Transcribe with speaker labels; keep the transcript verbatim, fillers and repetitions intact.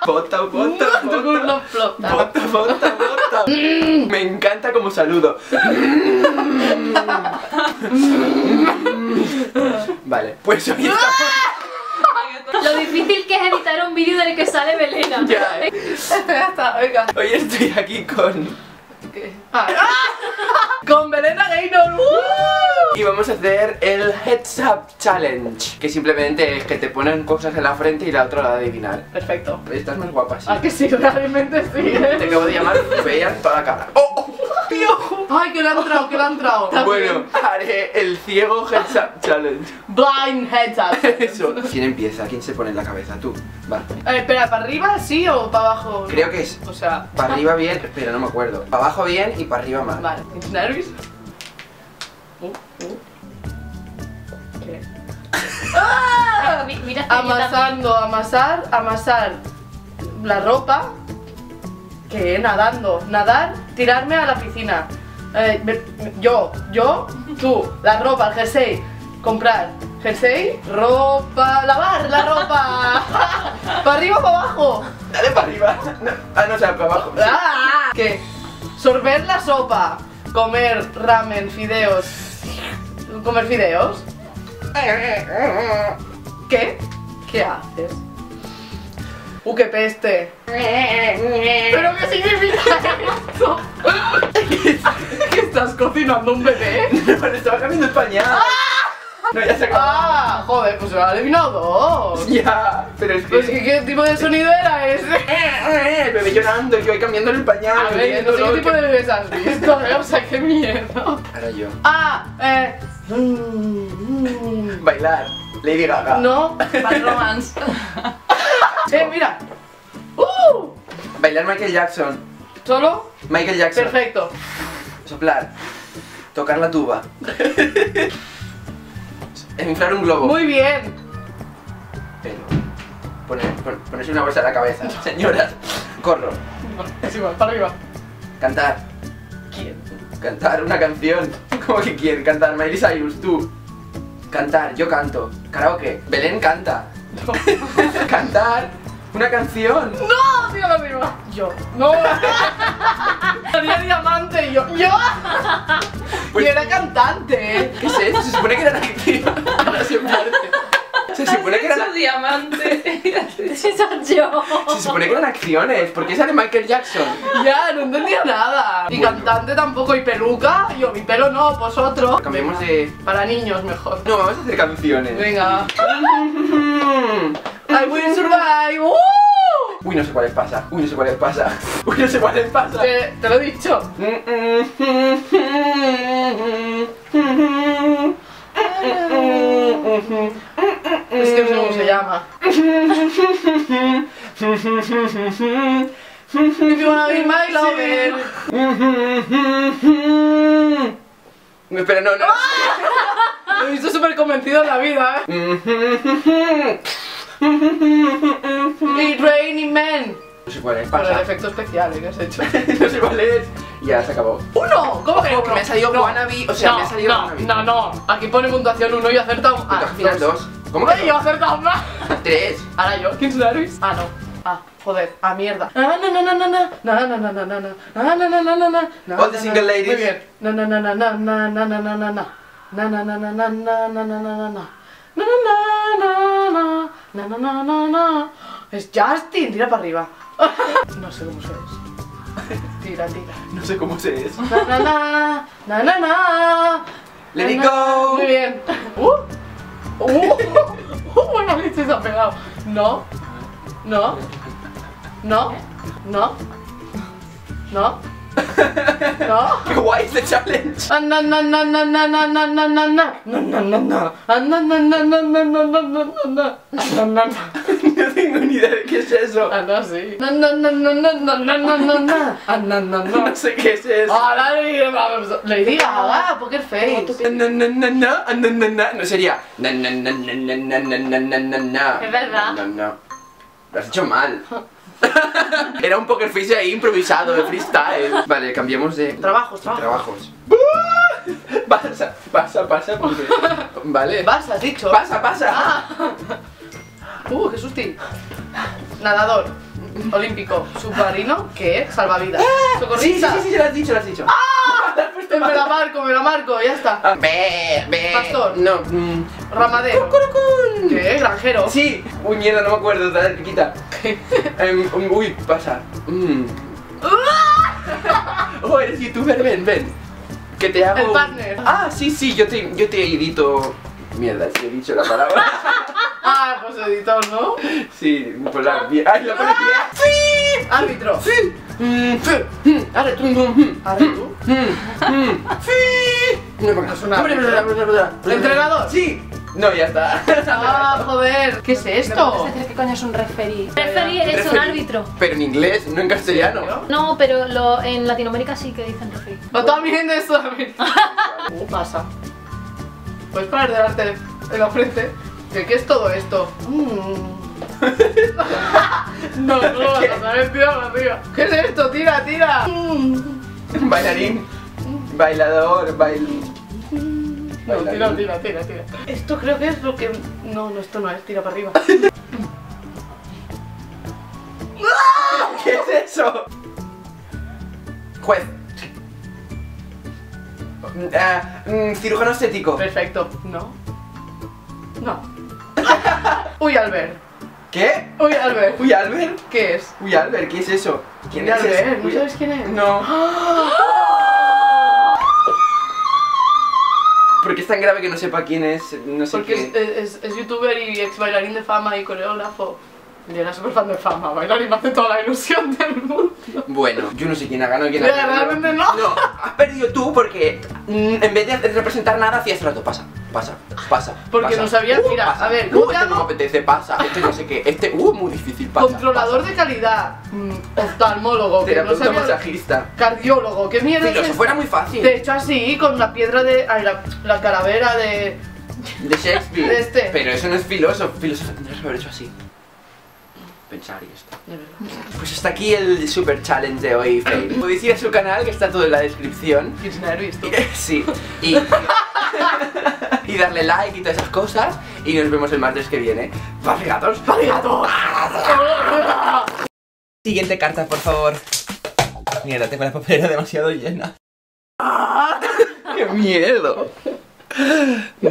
Speaker 1: Bota, bota,
Speaker 2: Tu culo flota.
Speaker 1: bota, bota, bota. Me encanta como saludo. Vale, pues hoy estamos...
Speaker 3: Lo difícil que es editar un vídeo del que sale Belena.
Speaker 1: Ya, ¿eh?
Speaker 2: Este ya está, venga.
Speaker 1: Hoy estoy aquí con...
Speaker 2: ¿Qué? Ah, con Belena Gaynor. ¡Uh!
Speaker 1: Y vamos a hacer el Heads Up Challenge, que simplemente es que te ponen cosas en la frente y la otra la de adivinar.
Speaker 2: Perfecto.
Speaker 1: Estás más guapa, sí.
Speaker 2: Ah, que sí, realmente sí.
Speaker 1: Te acabo de llamar fea en toda la cara. ¡Oh! oh ¡Piojo!
Speaker 2: Ay, que le ha entrado, que le ha entrado.
Speaker 1: Bueno, haré el ciego Heads Up Challenge.
Speaker 2: Blind heads up.
Speaker 1: Eso. ¿Quién empieza? ¿Quién se pone en la cabeza? Tú. Va.
Speaker 2: Eh, espera, ¿para arriba sí o para abajo?
Speaker 1: Creo que es
Speaker 2: O sea,
Speaker 1: para arriba bien, espera, no me acuerdo. Para abajo bien y para arriba mal.
Speaker 2: vale. ¿Tienes nervios? Uh, uh. ¿Qué? ¡Ah!
Speaker 3: Mi- Mira, este
Speaker 2: Amasando, amasar, amasar la ropa. ¿Qué? Nadando, nadar, tirarme a la piscina. Eh, me- me- yo, yo, tú, la ropa, el jersey, comprar, jersey, ropa, lavar la ropa. ¿Para arriba o para abajo?
Speaker 1: Dale para arriba. No. Ah, no, o sea, para abajo.
Speaker 2: ¡Ah! ¿Qué? Sorber la sopa, comer ramen, fideos, comer fideos. ¿Qué? ¿Qué haces? ¡Uh, qué peste! ¿Pero qué significa esto? ¿Que estás cocinando un bebé?
Speaker 1: No, le estaba cambiando el pañal. No, ya se acabó.
Speaker 2: ¡Ah! Joder, pues se lo ha adivinado dos.
Speaker 1: Ya, pero es que...
Speaker 2: Pues, ¿qué, ¿qué tipo de sonido era ese?
Speaker 1: El bebé llorando, yo ahí cambiándole el pañal.
Speaker 2: A ver, no sé qué tipo de bebés has visto, ¿eh? O sea, qué miedo.
Speaker 1: Ahora yo.
Speaker 2: Ah, eh... mm,
Speaker 1: Bailar. Lady Gaga.
Speaker 2: No.
Speaker 3: Bad Romance.
Speaker 2: Eh, mira. ¡Uh!
Speaker 1: Bailar Michael Jackson.
Speaker 2: ¿Solo?
Speaker 1: Michael Jackson.
Speaker 2: Perfecto.
Speaker 1: Soplar. Tocar la tuba. Inflar un globo.
Speaker 2: Muy bien.
Speaker 1: Pero... Poner, pon- ponerse una bolsa en la cabeza. Señoras. Corro.
Speaker 2: Es igual, para arriba.
Speaker 1: Cantar.
Speaker 2: ¿Quién?
Speaker 1: Cantar una canción. ¿Cómo que quién? Cantar. Miley Cyrus, tú. Cantar, yo canto. Karaoke. Belén canta.
Speaker 2: No.
Speaker 1: Cantar una canción.
Speaker 2: ¡No! Tíralo arriba. Yo. No. Tenía diamante y yo. ¡Yo!
Speaker 1: Pues-
Speaker 2: Y era cantante, ¿eh?
Speaker 1: ¿Qué es eso? Se supone que era una acción. Ahora se parte. Se supone que eran,
Speaker 3: Su diamante. Ese soy yo.
Speaker 1: se supone que eran acciones. ¿Por qué sale Michael Jackson?
Speaker 2: Ya, no entendía nada. Y
Speaker 1: Bueno.
Speaker 2: cantante tampoco, y peluca. Yo, mi pelo no, vosotros.
Speaker 1: Cambiemos de...
Speaker 2: Para niños mejor.
Speaker 1: No, vamos a hacer canciones.
Speaker 2: Venga. I will survive. ¡Uh!
Speaker 1: Uy, no sé cuáles pasa. Uy, no sé cuáles pasa. Uy, no sé cuáles pasa.
Speaker 2: Te, te lo he dicho. Es que no sé cómo se llama. If you wanna be my lover.
Speaker 1: No, espera, no, no.
Speaker 2: Me he visto súper convencido en la vida, ¿eh? It's raining men.
Speaker 1: No sé cuál es,
Speaker 2: Para el
Speaker 1: pasa.
Speaker 2: efecto especial ¿eh? que has hecho.
Speaker 1: No sé cuál es. Ya, se acabó.
Speaker 2: ¡Uno! ¿Cómo que
Speaker 1: Ojo,
Speaker 2: uno?
Speaker 1: que me ha salido
Speaker 2: no.
Speaker 1: wannabe, o sea,
Speaker 2: no,
Speaker 1: me ha salido
Speaker 2: no,
Speaker 1: wannabe.
Speaker 2: No, no, aquí pone puntuación uno y he acertado. Ah,
Speaker 1: Al final dos. ¿Cómo que
Speaker 2: Ay, yo he
Speaker 1: no?
Speaker 2: acertado más.
Speaker 1: Tres.
Speaker 2: Ahora yo, ¿quién es Larvis? Ah, no. Ah, joder, ah, mierda. Na na na na na na na na na na na na na na na na na na na.
Speaker 1: All the single ladies.
Speaker 2: Muy bien. Na na na na na na na na na na na. Na na na na na na na na na na na. Na na na na na na na na na. Es Justin, tira para arriba. No sé cómo se es. Tira, tira.
Speaker 1: No sé cómo se es.
Speaker 2: Na na na na na na.
Speaker 1: Let it
Speaker 2: Na, na.
Speaker 1: go.
Speaker 2: Muy bien. Uh. Uh. Uh, buena leche se ha pegado. No. No. No. No. No. No.
Speaker 1: ¡Qué guay este challenge!
Speaker 2: Ah, na na na na na na na na na na. Na na na na. Ah, na na na na na na na na na na. Ah, na na na.
Speaker 1: No tengo ni idea de qué es eso.
Speaker 2: Ah, no, sí. Na na na na na na na na na na. Ah, na na na.
Speaker 1: No sé qué es eso.
Speaker 2: Ah, la Lady Gaga, Poker Face.
Speaker 1: Na, na, na, na, na, na, na. No sería na, na, na, na, na, na, na, na, na, na, na.
Speaker 3: Es verdad.
Speaker 1: No, no. Lo has hecho mal. Era un poker face ahí improvisado, de freestyle. Vale, cambiemos de...
Speaker 2: Trabajos, trabajos.
Speaker 1: Trabajos. Pasa, pasa, pasa, porque... Vale.
Speaker 2: Vas, has dicho.
Speaker 1: Pasa, pasa.
Speaker 2: Ah. Uh, qué susti. Nadador. olímpico, submarino, ¿qué es? Salvavidas.
Speaker 1: Sí, sí,
Speaker 2: Socorrista.
Speaker 1: sí, sí, lo has dicho, lo has dicho.
Speaker 2: Me la marco, me la marco, ya está.
Speaker 1: Ah, Ve, ve.
Speaker 2: Pastor.
Speaker 1: No. mm.
Speaker 2: Ramadero.
Speaker 1: Cucurucún.
Speaker 2: ¿Qué? Granjero.
Speaker 1: Sí. Uy, mierda, no me acuerdo. Dale, quita. Em, um, uy, pasa. Mm. Oh, eres youtuber, ven, ven. Que te hago.
Speaker 2: El partner.
Speaker 1: Ah, sí, sí, yo te, yo te edito. Mierda, si he dicho la palabra.
Speaker 2: Ah, pues editor, ¿no?
Speaker 1: Sí, pues la bien. ¡Ay, la pones bien! ¡Sí!
Speaker 2: Árbitro.
Speaker 1: ¡Sí! Mm, sí. Mm, Ahora tú, mm, mm,
Speaker 2: Arre tú.
Speaker 1: mm, mm, ¡sí! No, porque
Speaker 2: Es un árbitro. ¿Entrenador?
Speaker 1: ¡Sí! No, ya está.
Speaker 2: Ah, joder. ¿Qué es esto?
Speaker 4: decir qué coño es un referee.
Speaker 3: Referee es un
Speaker 1: Referee.
Speaker 3: árbitro.
Speaker 1: Pero en inglés, no en castellano.
Speaker 3: No, pero lo, en Latinoamérica sí que dicen referee.
Speaker 2: No, también de Sudamérica. ¿Qué pasa? Puedes parar delante en la frente. ¿De qué es todo esto? Mm. No, no,
Speaker 1: ¿Qué?
Speaker 2: no, no, tira arriba. ¿Qué es esto? Tira, tira.
Speaker 1: Bailarín. Bailador, bail.
Speaker 2: No, tira, tira, tira, tira. Esto creo que es lo que... No, no, esto no es, tira para arriba.
Speaker 1: ¿Qué es eso? Juez. Ah, mm, cirujano estético.
Speaker 2: Perfecto. No. No. Uy, Albert.
Speaker 1: ¿Qué?
Speaker 2: Uy, Albert.
Speaker 1: Uy, Albert.
Speaker 2: ¿Qué es?
Speaker 1: Uy, Albert, ¿qué es eso? ¿Quién
Speaker 2: Uy,
Speaker 1: es ese?
Speaker 2: Albert, ¿no
Speaker 1: Uy,
Speaker 2: sabes quién es?
Speaker 1: No. ¿Por qué es tan grave que no sepa quién es? No sé
Speaker 2: Porque es,
Speaker 1: qué.
Speaker 2: es, es youtuber y ex bailarín de fama y coreógrafo. Y era súper fan de fama, bailar y me hace toda la ilusión del mundo.
Speaker 1: Bueno, yo no sé quién ha ganado y quién ha
Speaker 2: Mira,
Speaker 1: perdido.
Speaker 2: realmente no.
Speaker 1: No, has perdido tú porque mm, en vez de representar nada hacías rato. Pasa, pasa, pasa.
Speaker 2: Porque
Speaker 1: pasa.
Speaker 2: no sabías-
Speaker 1: Uh,
Speaker 2: mira,
Speaker 1: pasa.
Speaker 2: a ver,
Speaker 1: uh,
Speaker 2: ¿cómo te
Speaker 1: este no
Speaker 2: llamo?
Speaker 1: me apetece, pasa. Este no sé qué. Este, uh, muy difícil, pasa.
Speaker 2: Controlador de calidad, mm, oftalmólogo, que no
Speaker 1: Terapeuta
Speaker 2: sabía.
Speaker 1: masajista.
Speaker 2: Cardiólogo, ¿qué mierda es
Speaker 1: Filósofo
Speaker 2: esto?
Speaker 1: era muy fácil.
Speaker 2: De hecho así, con la piedra de... Ay, la, la calavera de...
Speaker 1: De Shakespeare.
Speaker 2: De este.
Speaker 1: Pero eso no es filósofo. Filósofo tendrías que haber hecho así. Pensar y esto.
Speaker 2: De verdad.
Speaker 1: Pues hasta aquí el super challenge de hoy, Faye. Podéis ir a su canal, que está todo en la descripción.
Speaker 2: ¿Quién se ha visto?
Speaker 1: Sí. Y, y darle like y todas esas cosas. Y nos vemos el martes que viene. ¡Vale, gatos! ¡Vale, gatos! Siguiente carta, por favor. Mierda, tengo la papelera demasiado llena. ¡Qué miedo!